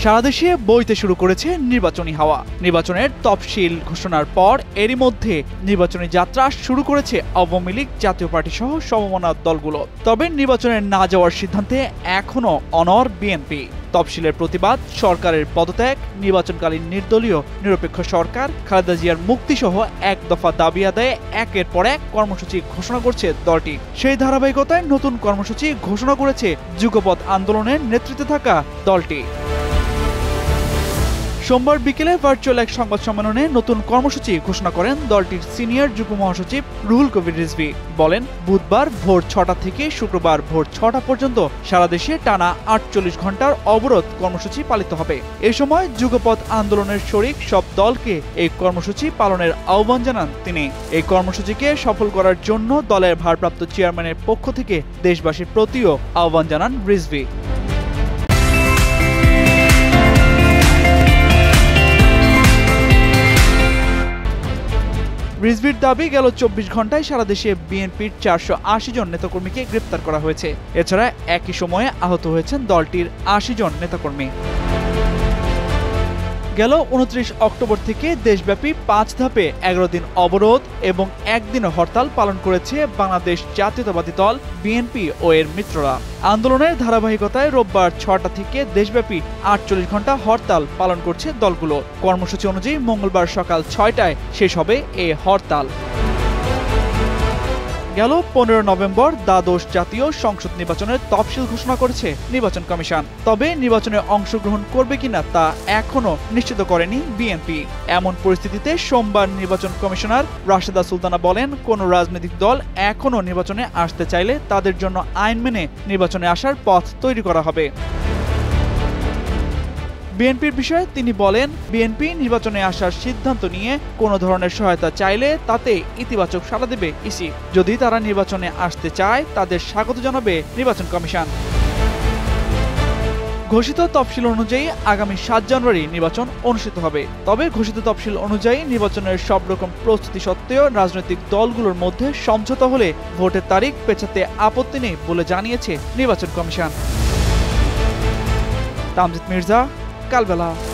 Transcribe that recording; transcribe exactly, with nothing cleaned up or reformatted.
সারা দেশে বইতে শুরু করেছে নির্বাচনী হাওয়া। নির্বাচনের তফসিল ঘোষণার পর এরই মধ্যে নির্বাচনী যাত্রা শুরু করেছে আওয়ামী লীগ, জাতীয় পার্টি সহ সমমনা দলগুলো। তবে নির্বাচনে না যাওয়ার সিদ্ধান্তে এখনো অনড় বিএনপি। তফসিলের প্রতিবাদ, সরকারের পদত্যাগ, নির্বাচনকালীন নির্দলীয় নিরপেক্ষ সরকার, খালেদা জিয়ার মুক্তিসহ এক দফা দাবি আদায়ে একের পর এক কর্মসূচি ঘোষণা করছে দলটি। সেই ধারাবাহিকতায় নতুন কর্মসূচি ঘোষণা করেছে যুগপৎ আন্দোলনের নেতৃত্বে থাকা দলটি। সোমবার বিকেলে ভার্চুয়াল এক সংবাদ সম্মেলনে নতুন কর্মসূচি ঘোষণা করেন দলটির সিনিয়র যুগ্ম মহাসচিব রুহুল কবির রিজভী। বলেন, বুধবার ভোর ছটা থেকে শুক্রবার ভোর ছটা পর্যন্ত সারা দেশে টানা আটচল্লিশ ঘন্টার অবরোধ কর্মসূচি পালিত হবে। এ সময় যুগপৎ আন্দোলনের শরিক সব দলকে এই কর্মসূচি পালনের আহ্বান জানান তিনি। এই কর্মসূচিকে সফল করার জন্য দলের ভারপ্রাপ্ত চেয়ারম্যানের পক্ষ থেকে দেশবাসীর প্রতিও আহ্বান জানান রিজভী। রিজভির দাবি, গেল চব্বিশ ঘন্টায় সারা দেশে বিএনপির চারশো আশি জন নেতাকর্মীকে গ্রেপ্তার করা হয়েছে। এছাড়া একই সময়ে আহত হয়েছেন দলটির আশি জন নেতাকর্মী। গেল উনত্রিশ অক্টোবর থেকে দেশব্যাপী পাঁচ ধাপে এগারো দিন অবরোধ এবং একদিন হরতাল পালন করেছে বাংলাদেশ জাতীয়তাবাদী দল বিএনপি ও এর মিত্ররা। আন্দোলনের ধারাবাহিকতায় রোববার ছটা থেকে দেশব্যাপী আটচল্লিশ ঘন্টা হরতাল পালন করছে দলগুলো। কর্মসূচি অনুযায়ী মঙ্গলবার সকাল ছয়টায় শেষ হবে এই হরতাল। গেল পনেরো নভেম্বর দ্বাদশ জাতীয় সংসদ নির্বাচনের তফসিল ঘোষণা করেছে নির্বাচন কমিশন। তবে নির্বাচনে অংশগ্রহণ করবে কিনা তা এখনো নিশ্চিত করেনি বিএনপি। এমন পরিস্থিতিতে সোমবার নির্বাচন কমিশনার রাশেদা সুলতানা বলেন, কোন রাজনৈতিক দল এখনো নির্বাচনে আসতে চাইলে তাদের জন্য আইন মেনে নির্বাচনে আসার পথ তৈরি করা হবে। বিএনপির বিষয়ে তিনি বলেন, বিএনপি নির্বাচনে আসার সিদ্ধান্ত নিয়ে কোনো ধরনের সহায়তা চাইলে তাতে ইতিবাচক সাড়া দেবে ইসি। যদি তারা নির্বাচনে আসতে চায় তাদের স্বাগত জানাবে নির্বাচন কমিশন। ঘোষিত তফসিল অনুযায়ী আগামী সাত জানুয়ারি নির্বাচন অনুষ্ঠিত হবে। তবে ঘোষিত তফসিল অনুযায়ী নির্বাচনের সব রকম প্রস্তুতি সত্ত্বেও রাজনৈতিক দলগুলোর মধ্যে সমঝোতা হলে ভোটের তারিখ পেছাতে আপত্তি নেই বলে জানিয়েছে নির্বাচন কমিশন। তামজিদ মির্জা, কালবেলা।